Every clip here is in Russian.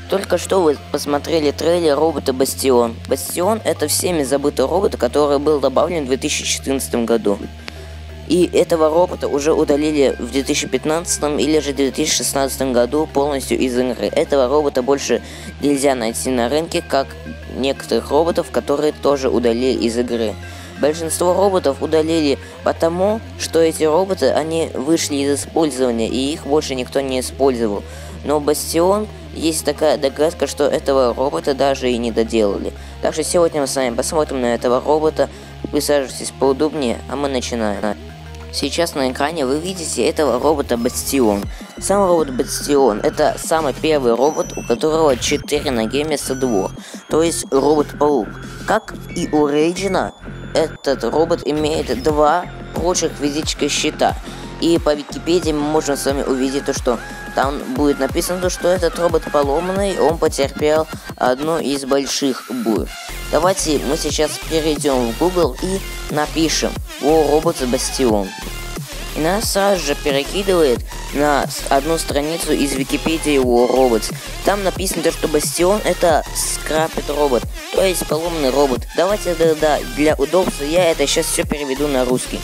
Только что вы посмотрели трейлер робота Бастион. Бастион — это всеми забытый робот, который был добавлен в 2014 году. И этого робота уже удалили в 2015 или же 2016 году полностью из игры. Этого робота больше нельзя найти на рынке, как некоторых роботов, которые тоже удалили из игры. Большинство роботов удалили потому, что эти роботы, они вышли из использования, и их больше никто не использовал. Но Бастион, есть такая догадка, что этого робота даже и не доделали. Так что сегодня мы с вами посмотрим на этого робота. Присаживайтесь поудобнее, а мы начинаем. Сейчас на экране вы видите этого робота Бастион. Сам робот Бастион — это самый первый робот, у которого 4 ноги вместо 2. То есть робот-паук. Как и у Рейджина, этот робот имеет 2 прочих физических щита. И по Википедии мы можем с вами увидеть то, что там будет написано, что этот робот поломанный, он потерпел одну из больших бурь. Давайте мы сейчас перейдем в Google и напишем о роботе Бастион. И нас сразу же перекидывает на одну страницу из Википедии о роботе. Там написано, что Бастион — это скрапет робот, то есть поломанный робот. Давайте для удобства я это сейчас все переведу на русский.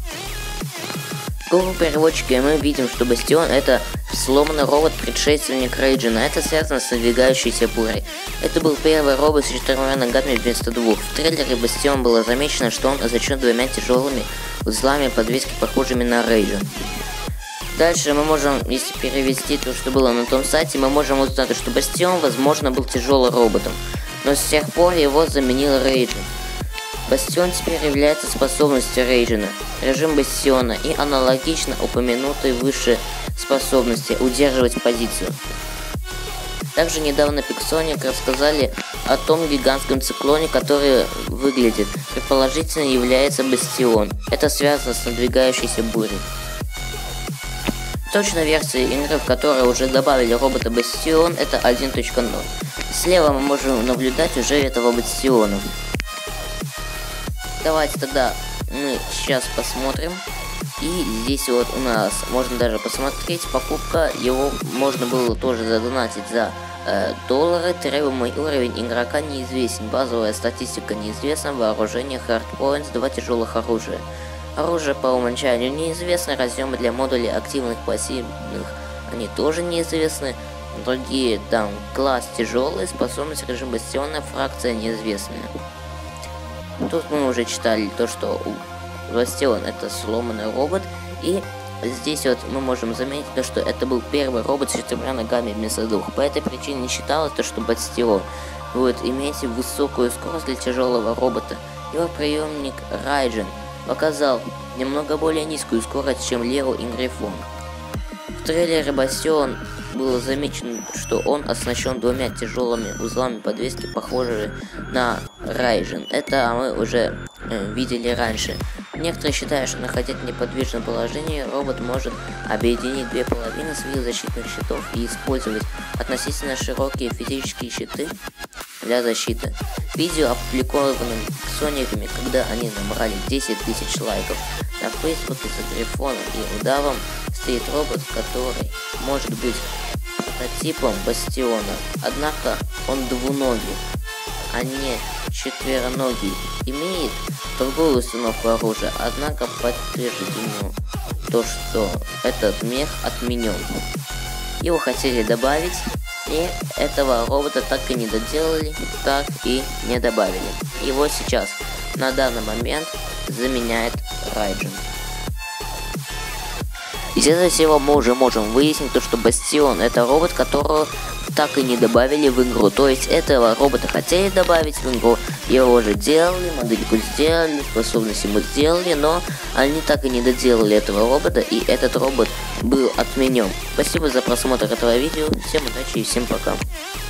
В Google переводчике мы видим, что Бастион — это сломанный робот-предшественник Рейджина. Это связано с надвигающейся бурей. Это был первый робот с 4 ногами вместо 2. В трейлере Бастион было замечено, что он оснащен 2 тяжелыми узлами подвески, похожими на Рейджин. Дальше мы можем, если перевести то, что было на том сайте, мы можем узнать, что Бастион, возможно, был тяжелым роботом, но с тех пор его заменил Рейджин. Бастион теперь является способностью Рейджина, режим Бастиона и аналогично упомянутой выше способности удерживать позицию. Также недавно Pixonic рассказали о том гигантском циклоне, который выглядит, предположительно является Бастион. Это связано с надвигающейся бурей. Точная версия игры, в которой уже добавили робота Бастион, это 1.0. Слева мы можем наблюдать уже этого Бастиона. Давайте тогда мы сейчас посмотрим. И здесь вот у нас можно даже посмотреть покупка. Его можно было тоже задонатить за доллары. Требуемый уровень игрока неизвестен. Базовая статистика неизвестна. Вооружение Hardpoints, 2 тяжелых оружия. Оружие по умолчанию неизвестно. Разъемы для модулей активных, пассивных, они тоже неизвестны. Другие там класс тяжелый, способность режим Бастиона, фракция неизвестная. Тут мы уже читали то, что Бастион — это сломанный робот, и здесь вот мы можем заметить то, что это был первый робот с 4 ногами вместо 2. По этой причине считалось то, что Бастион будет иметь высокую скорость для тяжелого робота. Его преемник Рейджин показал немного более низкую скорость, чем Лео и Грифон. В трейлере Бастион было замечено, что он оснащен 2 тяжелыми узлами подвески, похожие на Рейджин. Это мы уже видели раньше. Некоторые считают, что, находясь в неподвижном положении, робот может объединить 2 половины своих защитных щитов и использовать относительно широкие физические щиты для защиты. Видео, опубликованное Pixonic'ами, когда они набрали 10 тысяч лайков на Фейсбуке, за Грифоном и удавом стоит робот, который может быть прототипом Бастиона, однако он двуногий, а не четвероногий. Имеет другую установку оружия, однако подтверждено то, что этот мех отменен. Его хотели добавить, и этого робота так и не доделали, так и не добавили. Его сейчас на данный момент заменяет Рейджин. Из этого всего мы уже можем выяснить то, что Бастион — это робот, которого так и не добавили в игру. То есть этого робота хотели добавить в игру, его уже делали, модельку сделали, способности ему сделали, но они так и не доделали этого робота, и этот робот был отменен. Спасибо за просмотр этого видео, всем удачи и всем пока.